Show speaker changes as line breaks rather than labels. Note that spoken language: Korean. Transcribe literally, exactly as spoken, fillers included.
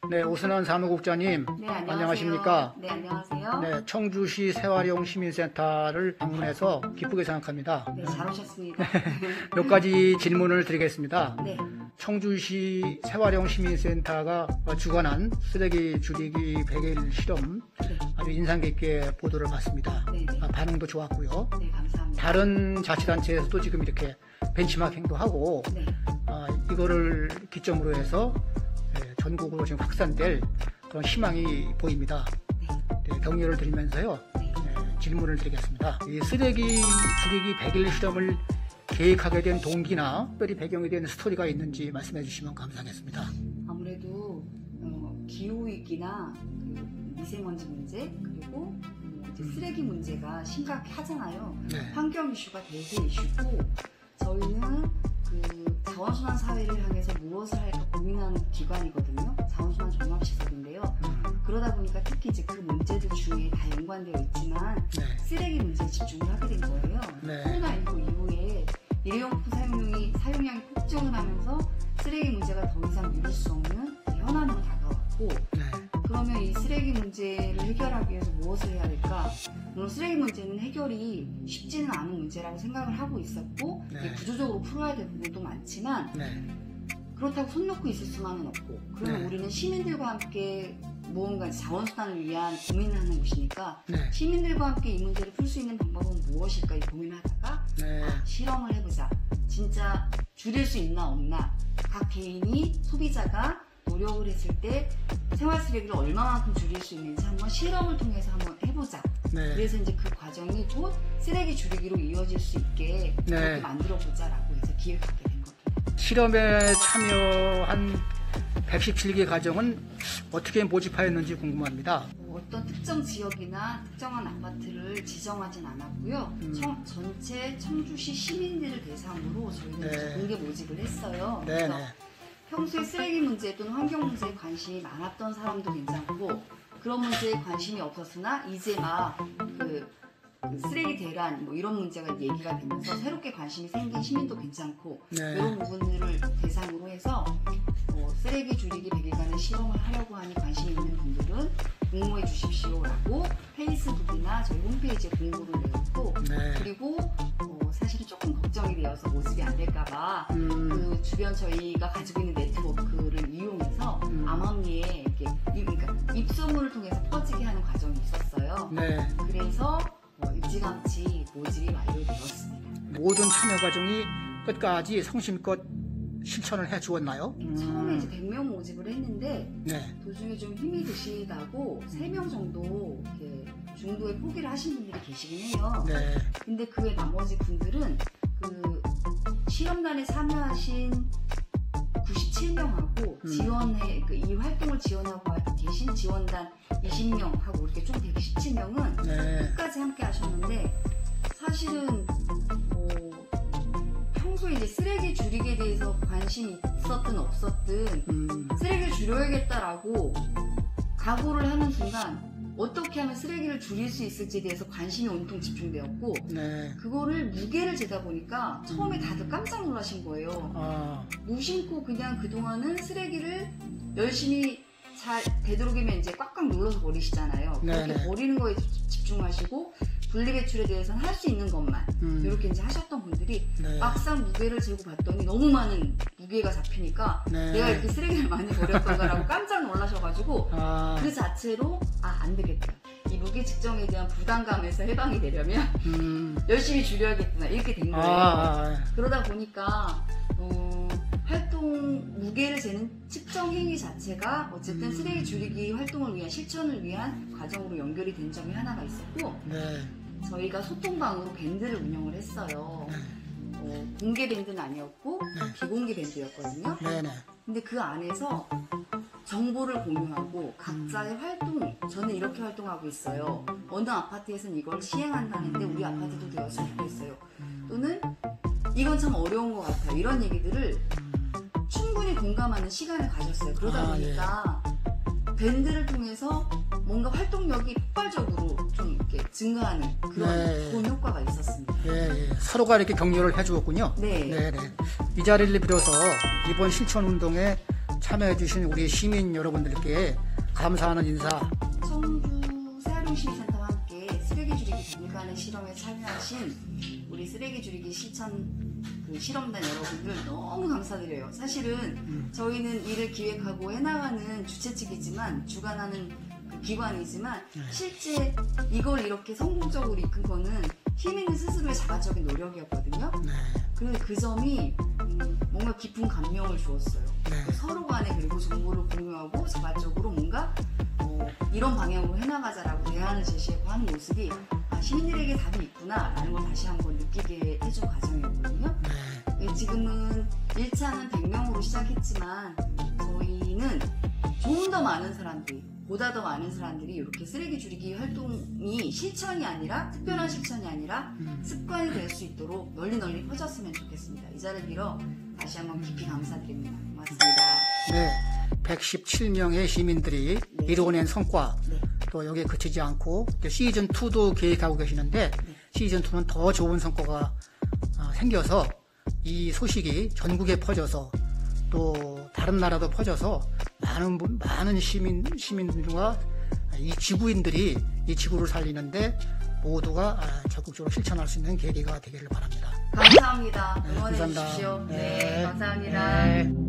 네, 오순환 사무국장님,
네, 안녕하세요.
안녕하십니까?
네, 안녕하세요.
네, 청주시 세화령 시민센터를 방문해서 기쁘게 생각합니다.
네, 잘 오셨습니다.
몇 가지 질문을 드리겠습니다.
네,
청주시 세화령 시민센터가 주관한 쓰레기 줄이기 백 일 실험
네,
아주 인상 깊게 보도를 봤습니다.
네, 네.
아, 반응도 좋았고요.
네, 감사합니다.
다른 자치단체에서도 지금 이렇게 벤치마킹도 하고
네,
아, 이거를 기점으로 해서 예, 전국으로 지금 확산될 그런 희망이 보입니다.
네,
네, 격려를 드리면서요.
네.
예, 질문을 드리겠습니다. 이 쓰레기 줄이기 백 일 실험을 계획하게 된 동기나 특별히 배경에 대한 스토리가 있는지 말씀해 주시면 감사하겠습니다.
아무래도 어, 기후위기나 그 미세먼지 문제 그리고 어, 이제 쓰레기 문제가 심각하잖아요.
네.
환경 이슈가 대세 이슈고 저희는 그 자원순환 사회를 향해서 무엇을 할까 고민하는 기관이거든요. 자원순환 종합시설인데요.
음,
그러다 보니까 특히 이제 그 문제들 중에 다 연관되어 있지만
네.
쓰레기 문제에 집중을 하게 된 거예요.
네.
코로나십구 이후에 일회용품 사용량이, 사용량이 폭증을 하면서 쓰레기 문제가 더 이상 미룰 수 없는 현안으로 다가왔고,
네.
그러면 이 쓰레기 문제를 해결하기 위해서 무엇을 해야 될까? 물론 쓰레기 문제는 해결이 쉽지는 않은 문제라고 생각을 하고 있었고,
네.
이게 구조적으로 풀어야 될 부분도 많지만,
네.
그렇다고 손 놓고 있을 수만은 없고, 그러면
네.
우리는 시민들과 함께 무언가 자원순환을 위한 고민을 하는 곳이니까,
네.
시민들과 함께 이 문제를 풀 수 있는 방법은 무엇일까 이 고민을 하다가
네.
아, 실험을 해보자. 진짜 줄일 수 있나 없나. 각 개인이 소비자가 노력을 했을 때 생활 쓰레기를 얼마만큼 줄일 수 있는지 한번 실험을 통해서 한번 해보자.
네.
그래서 이제 그 과정이 곧 쓰레기 줄이기로 이어질 수 있게
네.
그렇게 만들어보자라고 해서 기획하게 된 겁니다.
실험에 참여한 백십칠 개 가정은 어떻게 모집하였는지 궁금합니다.
뭐 어떤 특정 지역이나 특정한 아파트를 지정하진 않았고요.
음.
청- 전체 청주시 시민들을 대상으로 저희는
네.
이제 공개 모집을 했어요.
네,
그래서
네.
평소에 쓰레기 문제 또는 환경 문제에 관심이 많았던 사람도 괜찮고 그런 문제에 관심이 없었으나 이제 막그 그 쓰레기 대란 뭐 이런 문제가 얘기가 되면서 새롭게 관심이 생긴 시민도 괜찮고
네.
이런 부분들을 대상으로 해서 어, 쓰레기 줄이기 백 일간의 실험을 하려고 하니 관심 있는 분들은 공모해 주십시오라고 페이스북이나 저희 홈페이지에 공고를 내었고
네.
그리고 어, 사실은 조금 걱정이 되어서 모집이 안 될까봐
음,
그 주변 저희가 가지고 있는 네트워크를 이용해서
음.
암암리에 이렇게 이- 그러니까 입소문을 통해서 퍼지게 하는 과정이 있었어요.
네.
그래서 어, 일찌감치 모집이 완료되었습니다.
모든 참여 과정이 끝까지 성심껏 실천을 해 주었나요?
처음에 이제 백 명 모집을 했는데
네.
도중에 좀 힘이 드시다고 세 명 정도 이렇게 중도에 포기를 하신 분들이 계시긴 해요.
네.
근데 그 외 나머지 분들은 그 실험단에 참여하신 구십칠 명하고
음.
지원해 그 이 활동을 지원하고 계신 지원단 이십 명하고 이렇게 총 백십칠 명은
네.
끝까지 함께 하셨는데 사실은 어, 평소에 이제 쓰레기 줄이기에 대해서 관심이 있었든 없었든
음,
쓰레기를 줄여야겠다라고 각오를 하는 순간 어떻게 하면 쓰레기를 줄일 수 있을지에 대해서 관심이 온통 집중되었고
네.
그거를 무게를 재다 보니까 처음에 다들 깜짝 놀라신 거예요.
아,
무심코 그냥 그동안은 쓰레기를 열심히 잘 되도록이면 이제 꽉꽉 눌러서 버리시잖아요. 그렇게
네네.
버리는 거에 집중하시고 분리배출에 대해서는 할 수 있는 것만
음,
이렇게 이제 하셨던 분들이
네.
막상 무게를 재고 봤더니 너무 많은 무게가 잡히니까
네.
내가 이렇게 쓰레기를 많이 버렸던가라고 깜짝 놀라셔가지고
아,
그 자체로 아 안 되겠다. 이 무게 측정에 대한 부담감에서 해방이 되려면
음,
열심히 줄여야겠구나 이렇게 된
아,
거예요.
아,
그러다 보니까 어, 활동 무게를 재는 측정 행위 자체가 어쨌든
음.
쓰레기 줄이기 활동을 위한 실천을 위한 과정으로 연결이 된 점이 하나가 있었고
네.
저희가 소통방으로 밴드를 운영을 했어요.
네.
어, 공개 밴드는 아니었고
네.
비공개 밴드였거든요.
네네.
근데 그 안에서 정보를 공유하고 각자의 활동, 저는 이렇게 활동하고 있어요. 어느 아파트에서는 이걸 시행한다는데 우리 아파트도 되었으면 좋겠어요. 또는 이건 참 어려운 것 같아요. 이런 얘기들을 충분히 공감하는 시간을 가졌어요. 그러다
아,
보니까 밴드를 통해서 뭔가 활동력이 폭발적으로 좀 이렇게 증가하는 그런
네.
좋은 효과가 있었습니다.
예, 예. 서로가 이렇게 격려를 해주었군요.
네.
네, 네. 이 자리를 빌어서 이번 실천 운동에 참여해주신 우리 시민 여러분들께 감사하는 인사.
청주 새활용시민센터와 함께 쓰레기 줄이기 백 일간의 실험에 참여하신 우리 쓰레기 줄이기 실천 그 실험단 여러분들 너무 감사드려요. 사실은
음.
저희는 일을 기획하고 해나가는 주최 측이지만 주관하는 그 기관이지만
네.
실제 이걸 이렇게 성공적으로 이끈 거는 시민들 스스로의 자발적인 노력이었거든요.
네.
그래서 그 점이 음, 뭔가 깊은 감명을 주었어요.
네.
서로 간에 그리고 정보를 공유하고 자발적으로 뭔가 어, 이런 방향으로 해나가자라고 대안을 제시하고 하는 모습이 아, 시민들에게 답이 있구나라는 걸 다시 한번 느끼게 해준 과정이었거든요.
네.
네, 지금은 일 차는 백 명으로 시작했지만 저희는 좀 더 많은 사람들이 보다 더 많은 사람들이 이렇게 쓰레기 줄이기 활동이 실천이 아니라 특별한 실천이 아니라
음.
습관이 될 수 있도록 널리 널리 퍼졌으면 좋겠습니다. 이 자리를 빌어 다시 한번 깊이 감사드립니다. 고맙습니다.
네. 백십칠 명의 시민들이
네.
이루어낸 성과,
네.
또 여기에 그치지 않고 시즌이도 계획하고 계시는데
네.
시즌이는 더 좋은 성과가 어, 생겨서 이 소식이 전국에 퍼져서 또 다른 나라도 퍼져서 많은 분, 많은 시민, 시민들과 이 지구인들이 이 지구를 살리는데 모두가 아, 적극적으로 실천할 수 있는 계기가 되기를 바랍니다.
감사합니다.
네,
응원해
감사합니다.
주십시오. 네,
네.
감사합니다.
네.